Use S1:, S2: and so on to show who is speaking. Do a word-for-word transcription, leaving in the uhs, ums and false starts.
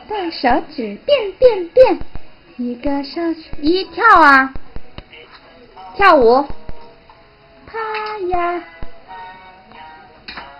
S1: 个手指变变变，一个手指
S2: 一跳啊，跳舞，
S1: 爬呀